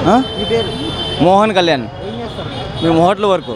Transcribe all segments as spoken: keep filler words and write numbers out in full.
మోహన్ కళ్యాణ్. మేము హోటల్ వరకు.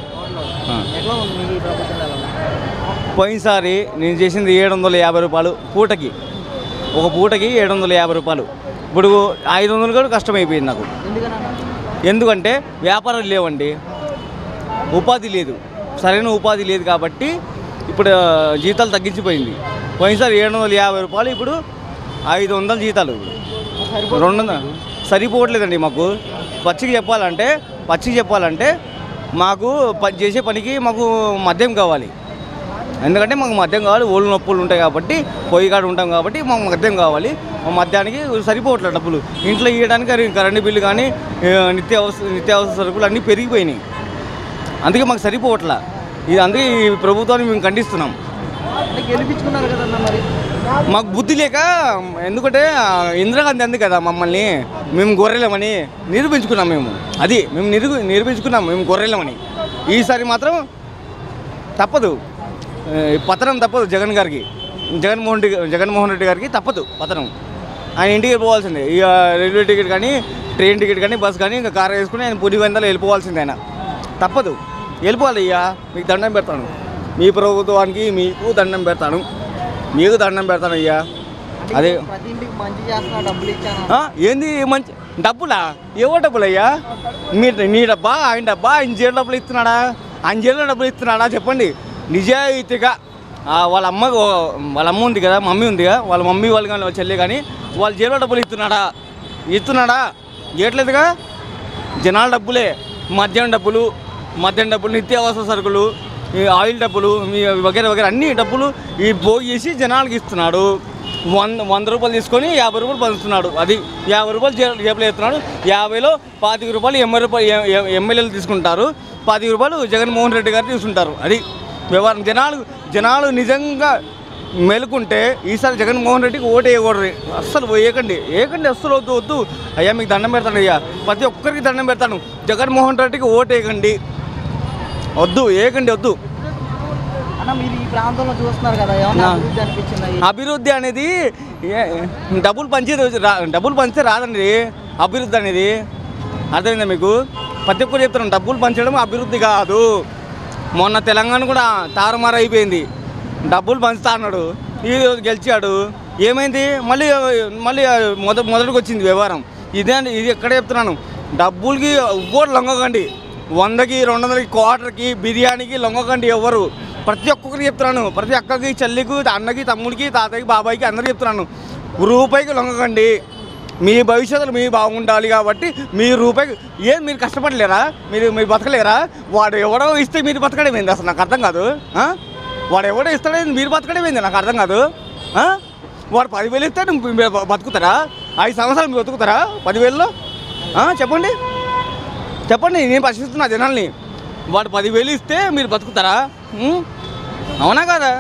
పోయినసారి నేను చేసింది ఏడు వందల యాభై రూపాయలు పూటకి, ఒక పూటకి ఏడు వందల యాభై రూపాయలు. ఇప్పుడు ఐదు వందలు కూడా కష్టమైపోయింది నాకు. ఎందుకంటే వ్యాపారాలు లేవండి, ఉపాధి లేదు, సరైన ఉపాధి లేదు కాబట్టి ఇప్పుడు జీతాలు తగ్గించిపోయింది. పోయినసారి ఏడు వందల యాభై రూపాయలు, ఇప్పుడు ఐదు వందల జీతాలు. రెండు వందలు సరిపోవట్లేదండి మాకు. పచ్చికి చెప్పాలంటే పచ్చికి చెప్పాలంటే మాకు పని చేసే పనికి మాకు మద్యం కావాలి. ఎందుకంటే మాకు మద్యం కావాలి, ఒళ్ళు నొప్పులు ఉంటాయి కాబట్టి, పొయ్యి కాడ ఉంటాం కాబట్టి మాకు మద్యం కావాలి. మా మద్యానికి సరిపోవట్లేదు డబ్బులు. ఇంట్లో ఇవ్వడానికి కరెంటు బిల్లు కానీ నిత్యావసర నిత్యావసర సరుకులు అన్నీ పెరిగిపోయినాయి. అందుకే మాకు సరిపోవట్లా. ఇది అందుకే ఈ ప్రభుత్వాన్ని మేము ఖండిస్తున్నాం. గెలిపించుకున్నారు కదన్నా, మరి మాకు బుద్ధి లేక, ఎందుకంటే ఇందిరాగాంధీ అంది కదా మమ్మల్ని మేము గొర్రెలమని నిరూపించుకున్నాం. మేము అది మేము నిరూ నిరూపించుకున్నాం మేము గొర్రెలమని. ఈసారి మాత్రం తప్పదు, పతనం తప్పదు జగన్ గారికి, జగన్మోహన్ రెడ్డి జగన్మోహన్ రెడ్డి గారికి తప్పదు పతనం. ఆయన ఇంటికి వెళ్ళిపోవాల్సిందే. ఇక రైల్వే టికెట్ కానీ, ట్రైన్ టికెట్ కానీ, బస్ కానీ ఇంకా కారు వేసుకుని ఆయన పులివెందలో వెళ్ళిపోవాల్సిందే. ఆయన తప్పదు, వెళ్ళిపోవాలి. ఇక మీకు దండం పెడతాను, మీ ప్రభుత్వానికి మీకు దండం పెడతాను, మీకు దండం పెడతాను అయ్యా. అదే ఏంది మంచి డబ్బులా? ఏవో డబ్బులు అయ్యా? మీ నీ డబ్బా, ఆయన డబ్బా? ఆయన జైలు డబ్బులు ఇస్తున్నాడా? ఆయన జైల్లో డబ్బులు ఇస్తున్నాడా? చెప్పండి. నిజాయితీగా వాళ్ళ అమ్మ వాళ్ళ అమ్మ ఉంది కదా, మమ్మీ ఉందిగా, వాళ్ళ మమ్మీ వాళ్ళు కానీ వాళ్ళ చెల్లి కానీ వాళ్ళ జైల్లో డబ్బులు ఇస్తున్నాడా? ఇస్తున్నాడా? ఇవ్వట్లేదుగా. జనాల డబ్బులే, మద్యం డబ్బులు, మద్యం డబ్బులు, నిత్యావసర సరుకులు, ఈ ఆయిల్ డబ్బులు, మీ వగేర వగేర అన్ని డబ్బులు ఈ పోగు చేసి జనాలకు ఇస్తున్నాడు. వంద వంద రూపాయలు తీసుకొని యాభై రూపాయలు పంచుతున్నాడు. అది యాభై రూపాయలు జేబులో వేస్తున్నాడు. యాభైలో పాతిక రూపాయలు ఎనభై రూపాయలు ఎమ్మెల్యేలు తీసుకుంటారు, పాతిక రూపాయలు జగన్మోహన్ రెడ్డి గారు తీసుకుంటారు. అది వ్యవహారం. జనాలు జనాలు నిజంగా మెలుకుంటే ఈసారి జగన్మోహన్ రెడ్డికి ఓటు వేయకూడదు. అస్సలు వేయకండి, వేయకండి, అస్సలు వద్దు వద్దు అయ్యా. మీకు దండం పెడతాను అయ్యా, ప్రతి ఒక్కరికి దండం పెడతాను. జగన్మోహన్ రెడ్డికి ఓటు వేయకండి, వద్దు, వేయకండి, వద్దు. అభివృద్ధి అనేది డబ్బులు పంచే డబ్బులు పంచితే రాదండి అభివృద్ధి అనేది. అర్థమైందా మీకు? ప్రతి ఒక్కరు చెప్తున్నాను, డబ్బులు పంచడం అభివృద్ధి కాదు. మొన్న తెలంగాణ కూడా తారుమారు అయిపోయింది. డబ్బులు పంచుతా అన్నాడు, ఈ రోజు గెలిచాడు, ఏమైంది? మళ్ళీ మళ్ళీ మొద మొదటికి వచ్చింది వ్యవహారం. ఇదే ఇది ఎక్కడ చెప్తున్నాను, డబ్బులకి ఎవ్వరు లొంగకండి. వందకి రెండు వందలకి క్వార్టర్కి బిర్యానీకి లొంగకండి ఎవరు. ప్రతి ఒక్కొక్కరికి చెప్తున్నాను, ప్రతి అక్కకి, చెల్లికి, అన్నకి, తమ్ముడికి, తాతయ్యకి, బాబాయికి అందరికీ చెప్తున్నాను, రూపాయికి లొంగకండి. మీ భవిష్యత్తులో మీరు బాగుండాలి కాబట్టి మీరు రూపాయికి ఏం మీరు కష్టపడలేరా? మీరు మీరు బతకలేరా? వాడు ఎవడో ఇస్తే మీరు బతకడం ఏంది అసలు నాకు అర్థం కాదు. వాడు ఎవడో ఇస్తాడే మీరు బతకడం ఏంది నాకు అర్థం కాదు. వాడు పదివేలు ఇస్తే మీరు బతుకుతారా? ఐదు సంవత్సరాలు మీరు బతుకుతారా పదివేలలో? చెప్పండి చెప్పండి నేను ప్రశ్నిస్తున్నా జనాల్ని. వాడు పదివేలు ఇస్తే మీరు బతుకుతారా? అవునా కాదా?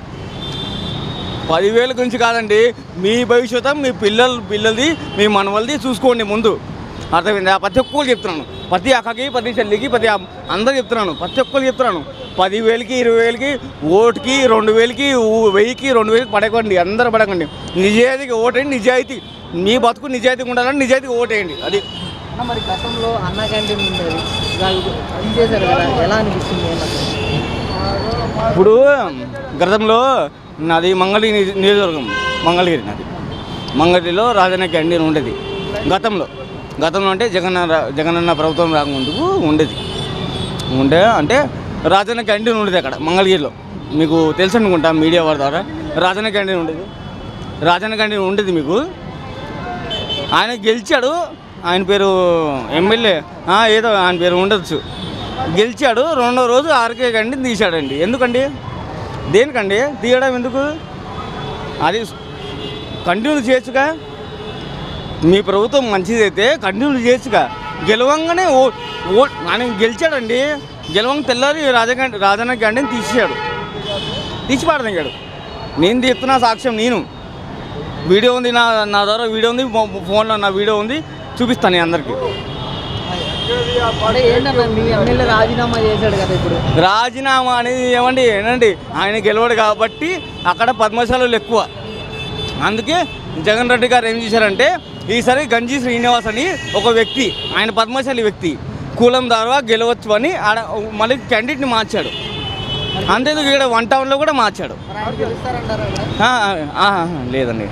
పదివేల గురించి కాదండి, మీ భవిష్యత్తు మీ పిల్లల పిల్లలది మీ మనవలది చూసుకోండి ముందు. అర్థమైందా? ప్రతి ఒక్కరు చెప్తున్నాను, ప్రతి అక్కకి, ప్రతి చెల్లికి, ప్రతి అందరూ చెప్తున్నాను, ప్రతి ఒక్కరు చెప్తున్నాను, పదివేలకి ఇరవై వేలకి ఓటుకి రెండు వేలకి వెయ్యికి రెండు వేలకి పడకండి, అందరూ పడకండి. నిజాయితీకి ఓటేయండి. నిజాయితీ మీ బతుకు నిజాయితీగా ఉండాలని నిజాయితీగా ఓటేయండి. అది మరి గతంలో అన్న క్యాంటీన్ ఉండేది, తీసేశారు కదా, ఎలా అనిపిస్తుంది? ఇప్పుడు గతంలో నాది మంగళగిరి నియోజకవర్గం, మంగళగిరి నాది. మంగళగిరిలో రాజన్న క్యాంటీన్ ఉండేది గతంలో. గతంలో అంటే జగన్ జగనన్న ప్రభుత్వం రాకముందుకు ఉండేది ఉండే అంటే రాజన్న క్యాంటీన్ ఉండేది అక్కడ మంగళగిరిలో. మీకు తెలుసు అనుకుంటా మీడియా వారి ద్వారా. రాజన్న క్యాంటీన్ ఉండేది, రాజన్న క్యాంటీన్ ఉండేది మీకు. ఆయన గెలిచాడు, ఆయన పేరు ఎమ్మెల్యే ఏదో ఆయన పేరు ఉండొచ్చు, గెలిచాడు. రెండో రోజు ఆర్కే క్యాంటీన్ తీశాడండి. ఎందుకండి? దేనికండి తీయడం? ఎందుకు? అది కంటిన్యూ చేయొచ్చుగా. మీ ప్రభుత్వం మంచిదైతే కంటిన్యూ చేయొచ్చుగా. గెలవంగానే ఓ ఓ ఆయన గెలిచాడండి, గెలవంగా తెల్లారి రాజా రాజన్న క్యాంటీన్ తీసేశాడు, తీసి పాడదగాడు. నేను తీస్తున్నా సాక్ష్యం, నేను వీడియో ఉంది, నా నా ద్వారా వీడియో ఉంది, ఫోన్లో నా వీడియో ఉంది, చూపిస్తాను నేను అందరికీ. రాజీనామా చేశాడు కదా ఇప్పుడు. రాజీనామా అనేది ఏమండి ఏంటండి, ఆయన గెలవడు కాబట్టి అక్కడ పద్మశాలలు ఎక్కువ, అందుకే జగన్ రెడ్డి గారు ఏం చేశారంటే ఈసారి గంజి శ్రీనివాస్ అని ఒక వ్యక్తి, ఆయన పద్మశాలి వ్యక్తి, కులం ద్వారా గెలవచ్చు అని ఆడ మళ్ళీ క్యాండిడేట్ని మార్చాడు. అంతేందుకు ఇక్కడ వన్ టౌన్లో కూడా మార్చాడు. ఆ, ఆ, లేదండి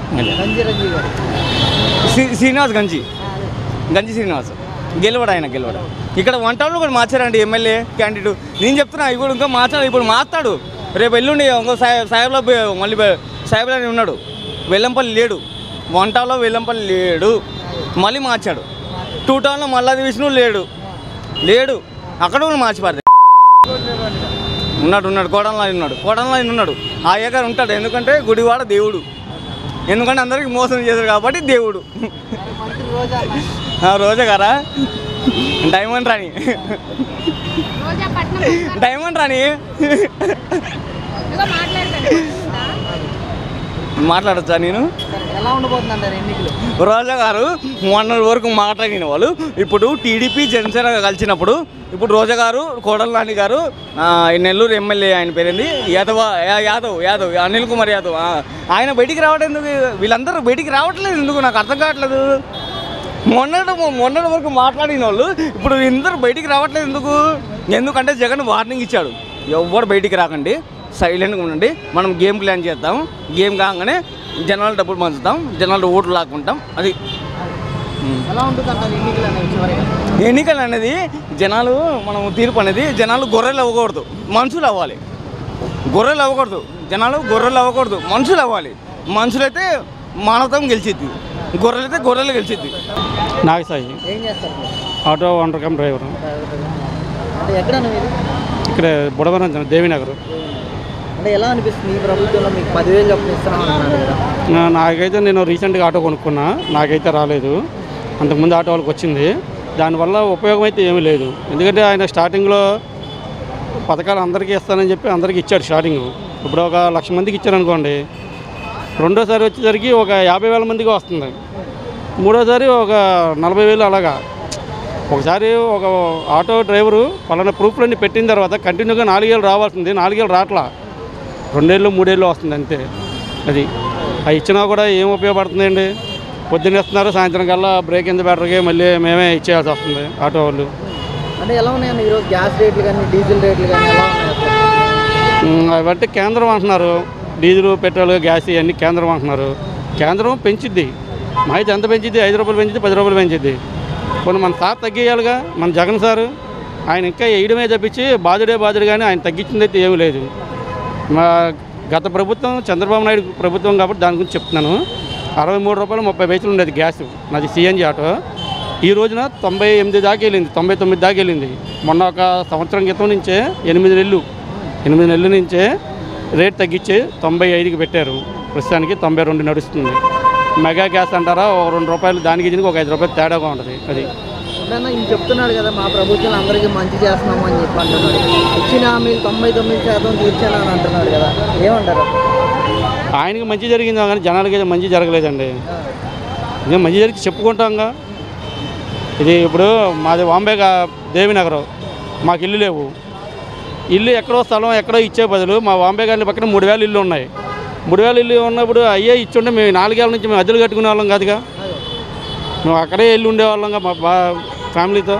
శ్రీ- శ్రీనివాస్ గంజి గంజి శ్రీనివాస్ గెలవడు, ఆయన గెలవడు. ఇక్కడ వన్ టౌన్లో కూడా మార్చారండి ఎమ్మెల్యే క్యాండిడేట్. నేను చెప్తున్నా ఇప్పుడు ఇంకా మార్చాడు, ఇప్పుడు మారుతాడు. రేపు ఎల్లుండి ఇంకో సాహెబ్ సాహెబ్లో మళ్ళీ సాహెబ్లో ఉన్నాడు, వెల్లంపల్లి లేడు, వన్ టౌన్లో వెల్లంపల్లి లేడు, మళ్ళీ మార్చాడు. టూ టౌన్లో మల్లాది విష్ణు లేడు లేడు అక్కడ కూడా మార్చి పడతాయి. ఉన్నాడు ఉన్నాడు కోడంలో ఉన్నాడు కోడంలో ఉన్నాడు ఆ ఏకర్ ఉంటాడు. ఎందుకంటే గుడివాడ దేవుడు, ఎందుకంటే అందరికీ మోసం చేశారు కాబట్టి దేవుడు. రోజా గారా డైమండ్ రాణి డైమండ్ రాణి మాట్లాడచ్చా నేను? ఎలా ఉండబోతుందంటారు ఎన్నికలు? రోజా గారు మొన్నటి వరకు మాట్లాడిన వాళ్ళు ఇప్పుడు టీడీపీ జనసేన కలిసినప్పుడు ఇప్పుడు రోజా గారు కోడల నాని గారు నెల్లూరు ఎమ్మెల్యే, ఆయన పేరేంది యాదవ్ యాదవ్ యాదవ్ అనిల్ కుమార్ యాదవ్, ఆయన బయటికి రావడం ఎందుకు? వీళ్ళందరూ బయటికి రావట్లేదు ఎందుకు నాకు అర్థం కావట్లేదు. మొన్నటి మొన్నటి వరకు మాట్లాడిన వాళ్ళు ఇప్పుడు ఇందరూ బయటికి రావట్లేదు ఎందుకు? ఎందుకంటే జగన్ వార్నింగ్ ఇచ్చాడు, ఎవరు బయటికి రాకండి, సైలెంట్గా ఉండండి, మనం గేమ్ ప్లాన్ చేద్దాం, గేమ్ కాగానే జనాలు డబ్బులు పంచుతాం, జనాలు ఓట్లు లాక్కుంటాం. అది ఎలా ఉంటుంది అంటారు ఎన్నికలు అనేవి చివరిగా? ఎన్నికలు అనేది జనాలు మనం తీర్పు అనేది జనాలు గొర్రెలు అవ్వకూడదు, మనుషులు అవ్వాలి. గొర్రెలు అవ్వకూడదు జనాలు, గొర్రెలు అవ్వకూడదు మనుషులు అవ్వాలి. మనుషులైతే మానవతం గెలిచిద్ది, గొర్రెలైతే గొర్రెలు గెలిచిద్ది. నాకు సాయి ఏం చేస్తారు మీరు? Auto owner cum driver. అంటే ఎక్కడ మీరు? ఇక్కడ బుడవరం దేవినగర్. అంటే ఎలా అనిపిస్తుంది ఈ ప్రభుత్వంలో మీకు పదివేలు చొప్పున ఇస్తున్నాం అన్నారు కదా? నా- నాకైతే నేను రీసెంట్గా ఆటో కొనుక్కున్నా, నాకైతే రాలేదు. అంతకుముందు ఆటో వాళ్ళకి వచ్చింది, దానివల్ల ఉపయోగం అయితే ఏమీ లేదు. ఎందుకంటే ఆయన స్టార్టింగ్లో పథకాలు అందరికీ ఇస్తానని చెప్పి అందరికీ ఇచ్చాడు స్టార్టింగ్. ఇప్పుడు ఒక లక్ష మందికి ఇచ్చారనుకోండి, రెండోసారి వచ్చేసరికి ఒక యాభై వేల మందికి వస్తుంది, మూడోసారి ఒక నలభై వేలు అలాగా. ఒకసారి ఒక ఆటో డ్రైవరు పలానా ప్రూఫ్లన్నీ పెట్టిన తర్వాత కంటిన్యూగా నాలుగేళ్ళు రావాల్సింది, నాలుగేళ్ళు రావట్లా, రెండేళ్ళు మూడేళ్ళు వస్తుంది అంతే. అది అవి ఇచ్చినా కూడా ఏం ఉపయోగపడుతుందండి? పొద్దున్న ఇస్తున్నారు, సాయంత్రం కల్లా బ్రేక్ ఎంత బెటర్గా మళ్ళీ మేమే ఇచ్చేయాల్సి వస్తుంది ఆటో వాళ్ళు. అంటే ఎలా ఉన్నాయండి ఈరోజు గ్యాస్ రేట్లు కానీ డీజిల్ రేట్లు కానీ ఎలా ఉన్నాయి అసలు? ఉమ్, అవన్నీ కేంద్రం అంటున్నారు, డీజిల్ పెట్రోల్ గ్యాస్ ఇవన్నీ కేంద్రం అంటున్నారు. కేంద్రం పెంచిద్ది, మా అయితే ఎంత పెంచిద్ది? ఐదు రూపాయలు పెంచిద్ది, పది రూపాయలు పెంచిద్ది. కొన్ని మన సార్ తగ్గేయాలిగా, మన జగన్ సారు ఆయన ఇంకా వేయడమే తప్పించి బాధుడే బాధుడు కానీ ఆయన తగ్గించింది అయితే ఏమీ లేదు. మా గత ప్రభుత్వం చంద్రబాబు నాయుడు ప్రభుత్వం కాబట్టి దాని గురించి చెప్తున్నాను. అరవై మూడు రూపాయలు ముప్పై పైసలు ఉండేది గ్యాస్, నాది సిఎన్జి ఆటో. ఈ రోజున తొంభై ఎనిమిది దాకా వెళ్ళింది, తొంభై తొమ్మిది దాకా వెళ్ళింది. మొన్న ఒక సంవత్సరం క్రితం నుంచే ఎనిమిది నెలలు ఎనిమిది నెలల నుంచే రేట్ తగ్గించి తొంభై ఐదుకి పెట్టారు. ప్రస్తుతానికి తొంభై రెండు నడుస్తుంది. మెగా గ్యాస్ అంటారా, ఒక రెండు రూపాయలు దానికి దీనికి ఒక ఐదు రూపాయలు తేడాగా ఉంటుంది. అది అంటే ఈయన చెప్తున్నాడు కదా మా ప్రభుత్వం అందరికీ మంచి చేస్తున్నాము అని చెప్పి అంటున్నాడు. ఇచ్చిన హామీలు తొంభై తొమ్మిది శాతం తీర్చాను అని అంటున్నాడు కదా, ఏమంటారు? ఆయనకి మంచి జరిగిందా కానీ జనాలకి అయితే మంచి జరగలేదండి. ఇంకా మంచి జరిగి చెప్పుకుంటాంగా. ఇది ఇప్పుడు మాది వాంబేగా దేవినగరం, మాకు ఇల్లు లేవు. ఇల్లు ఎక్కడో స్థలం ఎక్కడో ఇచ్చే బదులు మా వాంబే గారి పక్కన మూడు వేల ఇల్లు ఉన్నాయి. మూడు వేల ఇల్లు ఉన్నప్పుడు అయ్యే ఇచ్చుంటే మేము నాలుగేళ్ళ నుంచి మేము అద్దెలు కట్టుకునే వాళ్ళం కాదుగా, మేము అక్కడే వెళ్ళి ఉండేవాళ్ళంగా మా బా ఫ్యామిలీతో.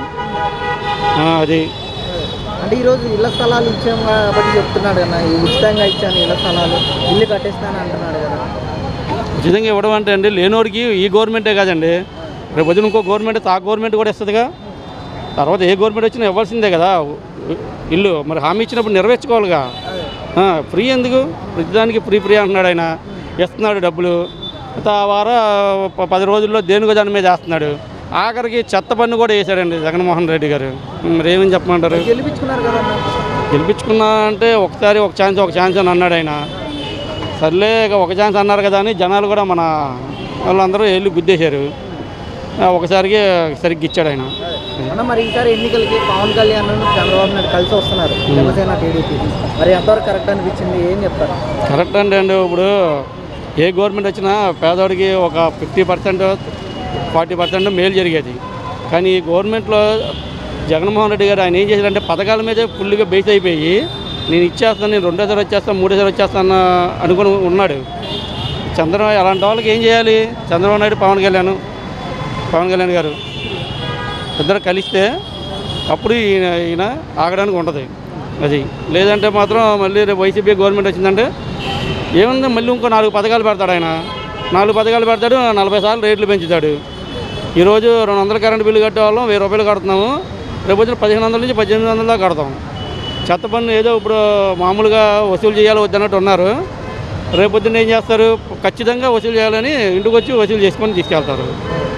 అది అంటే ఈరోజు ఇళ్ల స్థలాలు ఇచ్చాము కాబట్టి చెప్తున్నాడు కదా, ఈ ఉచితంగా ఇచ్చాను ఇళ్ల స్థలాలు, ఇల్లు కట్టేస్తాను అంటున్నాడు కదా. ఉచితంగా ఇవ్వడం అంటే అండి లేనోడికి ఈ గవర్నమెంటే కాదండి, రేపు వదిన ఇంకో గవర్నమెంట్ ఆ గవర్నమెంట్ కూడా ఇస్తుందిగా. తర్వాత ఏ గవర్నమెంట్ వచ్చినా ఇవ్వాల్సిందే కదా ఇల్లు. మరి హామీ ఇచ్చినప్పుడు నెరవేర్చుకోవాలిగా. ఫ్రీ ఎందుకు? ప్రతిదానికి ఫ్రీ ఫ్రీ అంటున్నాడు ఆయన, ఇస్తున్నాడు డబ్బులు. ఆ వార పది రోజుల్లో దేనికో దాని మీద వేస్తున్నాడు. ఆఖరికి చెత్త పన్ను కూడా వేసాడండి జగన్మోహన్ రెడ్డి గారు. మరి ఏమని చెప్పమంటారు? గెలిపించుకున్నారు కదా, గెలిపించుకున్నా అంటే ఒకసారి ఒక ఛాన్స్ ఒక ఛాన్స్ అని అన్నాడు ఆయన. సర్లే ఇక ఒక ఛాన్స్ అన్నారు కదా అని జనాలు కూడా మన వాళ్ళందరూ వెళ్ళి గుద్దేశారు. ఒకసారికి సరిగ్గా ఇచ్చాడు ఆయన. అన్న మరి ఈసారి ఎన్నికలకి పవన్ కళ్యాణ్ చంద్రబాబు నాయుడు కలిసి వస్తున్నారు, జనసేన టీడీపీ, మరి ఎంతవరకు కరెక్ట్ అనిపించింది, ఏం చెప్తారు? కరెక్ట్ అంటే అండి ఇప్పుడు ఏ గవర్నమెంట్ వచ్చినా పేదవాడికి ఒక ఫిఫ్టీ పర్సెంట్ ఫార్టీ పర్సెంట్ మేలు జరిగేది. కానీ ఈ గవర్నమెంట్లో జగన్మోహన్ రెడ్డి గారు ఆయన ఏం చేశారంటే పథకాల మీదే ఫుల్గా బేస్ అయిపోయి నేను ఇచ్చేస్తాను, నేను రెండోసారి వచ్చేస్తాను మూడోసారి వచ్చేస్తాను అనుకుని ఉన్నాడు. చంద్రబాబు అలాంటి వాళ్ళకి ఏం చేయాలి? చంద్రబాబు నాయుడు పవన్ కళ్యాణ్ పవన్ కళ్యాణ్ గారు ఇద్దరు కలిస్తే అప్పుడు ఈయన ఈయన ఆగడానికి ఉంటుంది. అది లేదంటే మాత్రం మళ్ళీ రేపు వైసీపీ గవర్నమెంట్ వచ్చిందంటే ఏముంది, మళ్ళీ ఇంకో నాలుగు పథకాలు పెడతాడు ఆయన. నాలుగు పథకాలు పెడతాడు, నలభై సార్లు రేట్లు పెంచుతాడు. ఈరోజు రెండు వందల కరెంట్ బిల్లు కట్టే వాళ్ళం వెయ్యి రూపాయలు కడుతున్నాము, రేపు వచ్చిన పదిహేను వందల నుంచి పద్దెనిమిది వందల దాకా కడతాం. చెత్త పన్ను ఏదో ఇప్పుడు మామూలుగా వసూలు చేయాలి వద్దన్నట్టు ఉన్నారు. రేపొద్దున ఏం చేస్తారు? ఖచ్చితంగా వసూలు చేయాలని ఇంటికి వచ్చి వసూలు చేసుకొని తీసుకెళ్తారు.